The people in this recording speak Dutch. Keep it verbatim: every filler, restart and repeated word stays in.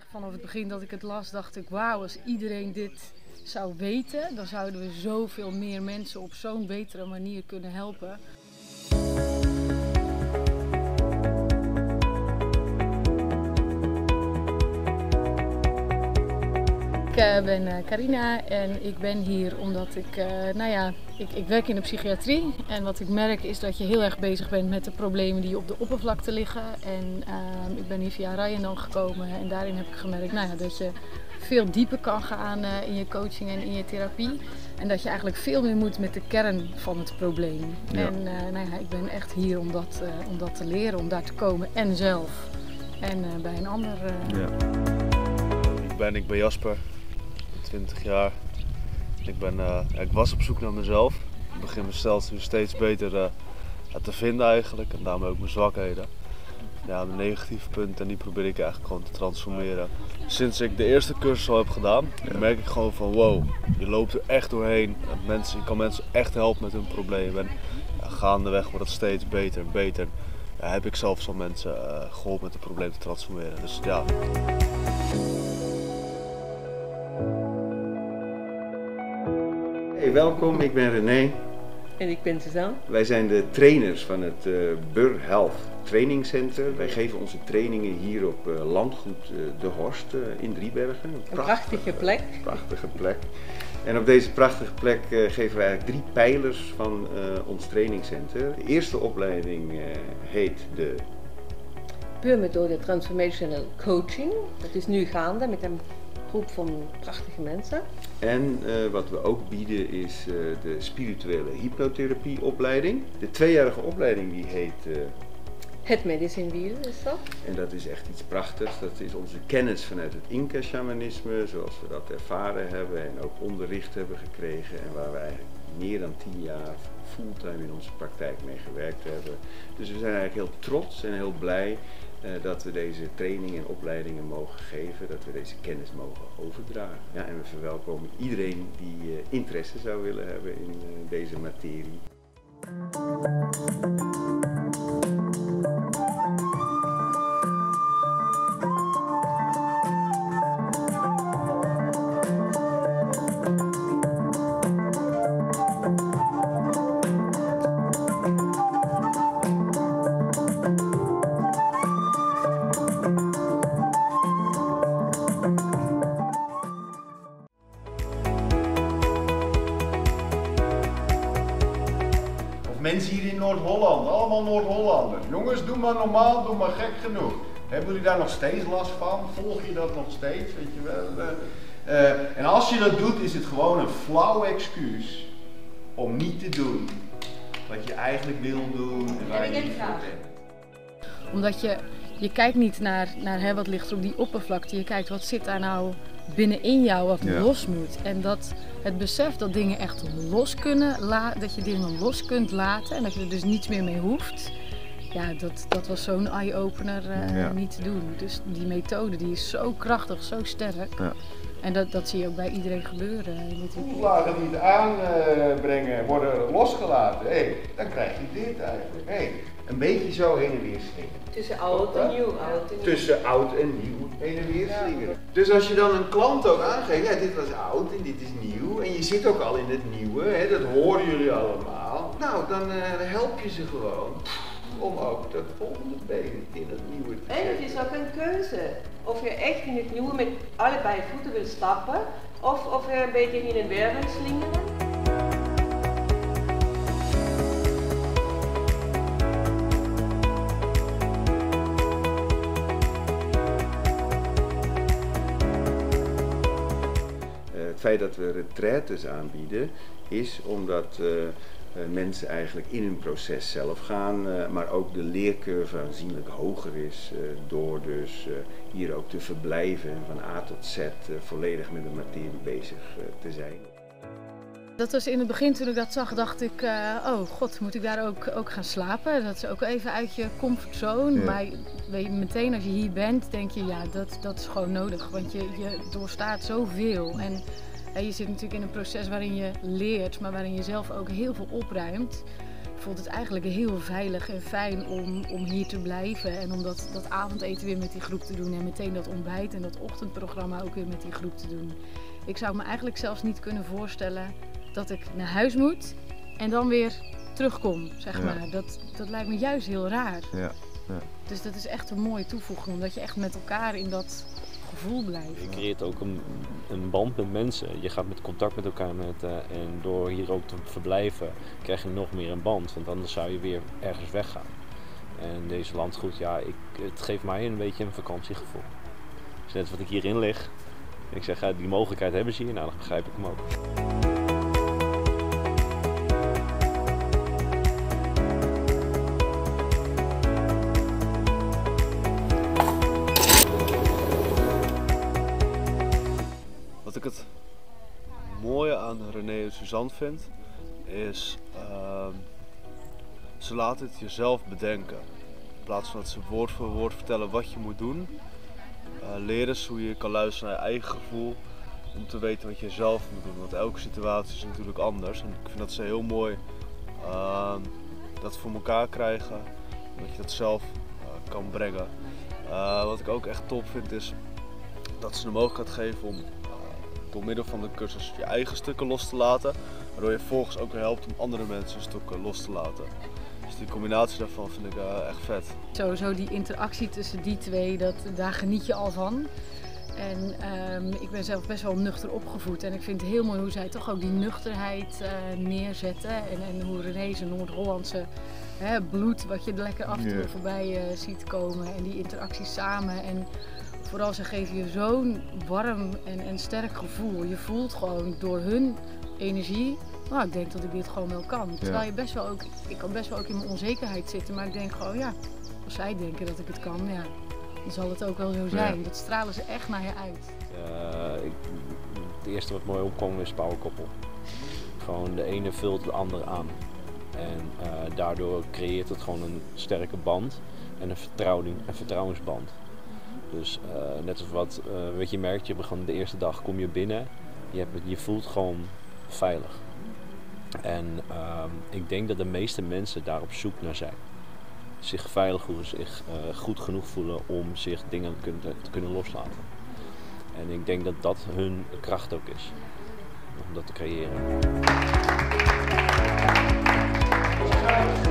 vanaf het begin dat ik het las, dacht ik, wauw, als iedereen dit zou weten, dan zouden we zoveel meer mensen op zo'n betere manier kunnen helpen. Ik uh, ben uh, Carina en ik ben hier omdat ik, uh, nou ja, ik, ik werk in de psychiatrie. En wat ik merk is dat je heel erg bezig bent met de problemen die op de oppervlakte liggen. En uh, ik ben hier via Ryan gekomen en daarin heb ik gemerkt nou ja, dat je veel dieper kan gaan uh, in je coaching en in je therapie. En dat je eigenlijk veel meer moet met de kern van het probleem. Ja. En uh, nou ja, ik ben echt hier om dat, uh, om dat te leren, om daar te komen en zelf. En uh, bij een ander. Uh... Ja. Ik ben, ik ben Jasper. twintig jaar. Ik, ben, uh, ja, ik was op zoek naar mezelf. Ik begin mezelf nu steeds beter uh, te vinden eigenlijk en daarmee ook mijn zwakheden. Ja, mijn negatieve punten en die probeer ik eigenlijk gewoon te transformeren. Sinds ik de eerste cursus al heb gedaan, ja. merk ik gewoon van wow, je loopt er echt doorheen. Mensen, je kan mensen echt helpen met hun problemen. En ja, gaandeweg wordt het steeds beter en beter. Ja, heb ik zelfs al mensen uh, geholpen met het probleem te transformeren. Dus ja. Hey, welkom, ik ben René. En ik ben Suzanne. Wij zijn de trainers van het uh, Bur Health Training Center. Wij geven onze trainingen hier op uh, landgoed uh, De Horst uh, in Driebergen. Een, een prachtige plek. Uh, prachtige plek. En op deze prachtige plek uh, geven wij eigenlijk drie pijlers van uh, ons trainingcenter. De eerste opleiding uh, heet de Bur Methode Transformational Coaching. Dat is nu gaande met een groep van prachtige mensen. En uh, wat we ook bieden is uh, de spirituele hypnotherapieopleiding. De tweejarige opleiding die heet uh, Het Medicine Wheel is dat. En dat is echt iets prachtigs. Dat is onze kennis vanuit het Inca-shamanisme, zoals we dat ervaren hebben en ook onderricht hebben gekregen. En waar we eigenlijk meer dan tien jaar fulltime in onze praktijk mee gewerkt hebben. Dus we zijn eigenlijk heel trots en heel blij Uh, dat we deze trainingen en opleidingen mogen geven, dat we deze kennis mogen overdragen. Ja, en we verwelkomen iedereen die uh, interesse zou willen hebben in uh, deze materie. Mensen hier in Noord-Holland, allemaal Noord-Hollanders. Jongens, doe maar normaal, doe maar gek genoeg. Hebben jullie daar nog steeds last van? Volg je dat nog steeds? Weet je wel? Uh, uh, en als je dat doet, is het gewoon een flauw excuus om niet te doen wat je eigenlijk wil doen en waar je niet voor bent. Omdat je, je kijkt niet naar, naar hè, wat ligt er op die oppervlakte, je kijkt wat zit daar nou binnenin jou wat ja. los moet. En dat het besef dat dingen echt los kunnen, la, dat je dingen los kunt laten en dat je er dus niets meer mee hoeft. Ja, dat, dat was zo'n eye-opener uh, ja. niet te doen. Dus die methode die is zo krachtig, zo sterk. Ja. En dat, dat zie je ook bij iedereen gebeuren. Toeslagen die het aanbrengen uh, worden losgelaten. Hey, dan krijg je dit eigenlijk. Hey, een beetje zo heen en weer slingeren. Tussen oud en nieuw. Oud en nieuw. Tussen oud en nieuw heen en weer slingeren. Ja. Dus als je dan een klant ook aangeeft, ja, dit was oud en dit is nieuw. En je zit ook al in het nieuwe, hè, dat horen jullie allemaal. Nou, dan uh, help je ze gewoon om ook dat volgende been in het nieuwe te zetten. En het is ook een keuze. Of je echt in het nieuwe met allebei voeten wil stappen, of, of je een beetje in een weer wil slingeren. Het feit dat we retraites aanbieden is omdat uh, mensen eigenlijk in hun proces zelf gaan, uh, maar ook de leercurve aanzienlijk hoger is uh, door dus uh, hier ook te verblijven en van A tot Z uh, volledig met de materie bezig uh, te zijn. Dat was in het begin toen ik dat zag, dacht ik, uh, oh god, moet ik daar ook, ook gaan slapen? Dat is ook even uit je comfortzone. Ja. Maar weet je, meteen als je hier bent, denk je, ja, dat, dat is gewoon nodig. Want je, je doorstaat zoveel. En ja, je zit natuurlijk in een proces waarin je leert, maar waarin je zelf ook heel veel opruimt. vond het eigenlijk heel veilig en fijn om, om hier te blijven. En om dat, dat avondeten weer met die groep te doen. En meteen dat ontbijt en dat ochtendprogramma ook weer met die groep te doen. Ik zou me eigenlijk zelfs niet kunnen voorstellen dat ik naar huis moet en dan weer terugkom, zeg maar. Ja. Dat, dat lijkt me juist heel raar. Ja. Ja. Dus dat is echt een mooie toevoeging, omdat je echt met elkaar in dat gevoel blijft. Je creëert ook een, een band met mensen. Je gaat met contact met elkaar met, uh, en door hier ook te verblijven krijg je nog meer een band. Want anders zou je weer ergens weggaan. En deze landgoed, ja, ik, het geeft mij een beetje een vakantiegevoel. Dus net wat ik hierin lig. Ik zeg, ja, die mogelijkheid hebben ze hier, nou dan begrijp ik hem ook. Wat ik het mooie aan René en Suzanne vind, is uh, ze laten het jezelf bedenken. In plaats van dat ze woord voor woord vertellen wat je moet doen, uh, leren ze hoe je kan luisteren naar je eigen gevoel om te weten wat je zelf moet doen. Want elke situatie is natuurlijk anders en ik vind dat ze heel mooi uh, dat voor elkaar krijgen, dat je dat zelf uh, kan brengen. Uh, wat ik ook echt top vind is dat ze de mogelijkheid geven om door middel van de cursus je eigen stukken los te laten, waardoor je vervolgens ook weer helpt om andere mensen stukken los te laten. Dus die combinatie daarvan vind ik uh, echt vet. Sowieso die interactie tussen die twee, dat, daar geniet je al van. En um, ik ben zelf best wel nuchter opgevoed en ik vind het heel mooi hoe zij toch ook die nuchterheid uh, neerzetten. En, en hoe René zijn Noord-Hollandse hè, bloed, wat je lekker af en toe yeah. voorbij uh, ziet komen. En die interactie samen. En vooral ze geven je zo'n warm en, en sterk gevoel. Je voelt gewoon door hun energie, nou ik denk dat ik dit gewoon wel kan. Ja. Terwijl je best wel ook, ik kan best wel ook in mijn onzekerheid zitten, maar ik denk gewoon ja, als zij denken dat ik het kan, ja, dan zal het ook wel zo zijn. Ja. Dat stralen ze echt naar je uit. Uh, ik, het eerste wat mooi opkwam is powerkoppel. Gewoon de ene vult de andere aan. En uh, daardoor creëert het gewoon een sterke band en een, vertrouwing, een vertrouwensband. Dus uh, net als wat, uh, wat je merkt, je begon de eerste dag kom je binnen, je, hebt, je voelt gewoon veilig. En uh, ik denk dat de meeste mensen daar op zoek naar zijn. Zich veilig voelen, zich uh, goed genoeg voelen om zich dingen te kunnen, te kunnen loslaten. En ik denk dat dat hun kracht ook is, om dat te creëren.